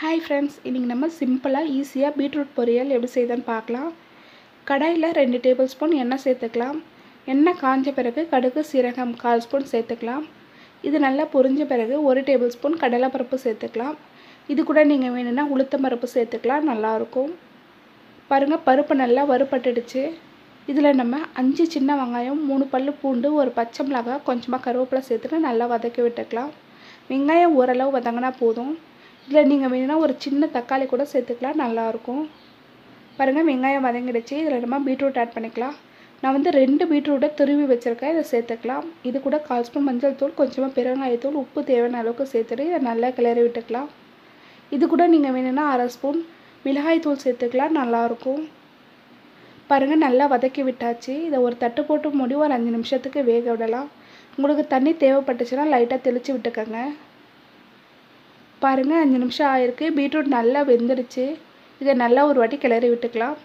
Hi friends, இன்றைக்கி நம்ம சிம்பிளாக ஈஸியாக பீட்ரூட் பொரியல் எப்படி செய்யுதுன்னு பார்க்கலாம். கடாயில் 2 டேபிள் ஸ்பூன் எண்ணெய் சேர்த்துக்கலாம். எண்ணெய் காஞ்ச பிறகு கடுகு சீரகம் 1/4 ஸ்பூன் சேர்த்துக்கலாம். இது நல்லா பொரிஞ்ச பிறகு 1 டேபிள் ஸ்பூன் கடலைப்பருப்பு சேர்த்துக்கலாம். இது கூட நீங்கள் வேணும்னா உளுத்தம் பருப்பு சேர்த்துக்கலாம், நல்லாயிருக்கும். பாருங்கள், பருப்பு நல்லா வறுபட்டுடுச்சு. இதில் நம்ம 5 சின்ன வெங்காயம், 3 பல் பூண்டு, ஒரு பச்சை மிளகாய், கொஞ்சமாக கருவேப்பிலை சேர்த்துட்டு நல்லா வதக்கி விட்டுக்கலாம். வெங்காயம் ஓரளவு வதங்கினா போதும். இதில் நீங்கள் வேணும்னா ஒரு சின்ன தக்காளி கூட சேர்த்துக்கலாம், நல்லாயிருக்கும். பாருங்கள், வெங்காயம் வதங்கிடுச்சு. இதில் நம்ம பீட்ரூட் ஆட் பண்ணிக்கலாம். நான் 2 பீட்ரூட்டை துருவி வச்சுருக்கேன், இதை சேர்த்துக்கலாம். இது கூட 1/4 ஸ்பூன் மஞ்சள் தூள், கொஞ்சமாக பெருங்காயத்தூள், உப்பு தேவையான அளவுக்கு சேர்த்துட்டு இதை நல்லா கிளறி விட்டுக்கலாம். இது கூட நீங்கள் வேணும்னா 1/2 ஸ்பூன் மிளகாய் தூள் சேர்த்துக்கலாம், நல்லாயிருக்கும். பாருங்கள், நல்லா வதக்கி விட்டாச்சு. இதை ஒரு தட்டு போட்டு மூடி ஒரு 5 நிமிஷத்துக்கு வேக விடலாம். உங்களுக்கு தண்ணி தேவைப்பட்டுச்சுன்னா லைட்டாக தெளித்து விட்டுக்கோங்க. பாருங்கள், 5 நிமிஷம் ஆயிருக்கு. பீட்ரூட் நல்லா வெந்துடுச்சு. இதை நல்லா ஒரு வாட்டி கிளறி விட்டுக்கலாம்.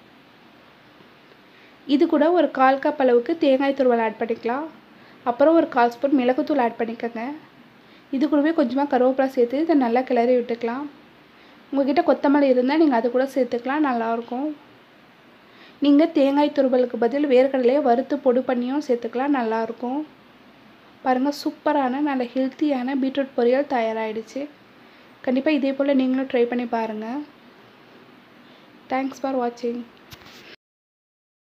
இது கூட ஒரு 1/4 கப் அளவுக்கு தேங்காய் துருவல் ஆட் பண்ணிக்கலாம். அப்புறம் ஒரு 1/4 ஸ்பூன் மிளகுத்தூள் ஆட் பண்ணிக்கோங்க. இது கூடவே கொஞ்சமாக கருவேப்பிலை சேர்த்து இதை நல்லா கிளறி விட்டுக்கலாம். உங்கள்கிட்ட கொத்தமல்லி இருந்தால் நீங்கள் அது கூட சேர்த்துக்கலாம், நல்லாயிருக்கும். நீங்கள் தேங்காய் துருவலுக்கு பதில் வேர்க்கடலையை வறுத்து பொடி பண்ணியும் சேர்த்துக்கலாம், நல்லாயிருக்கும். பாருங்கள், சூப்பரான நல்ல ஹெல்த்தியான பீட்ரூட் பொரியல் தயாராகிடுச்சு. கண்டிப்பாக இதே போல் நீங்களும் ட்ரை பண்ணி பாருங்கள். தேங்க்ஸ் ஃபார் வாட்சிங்.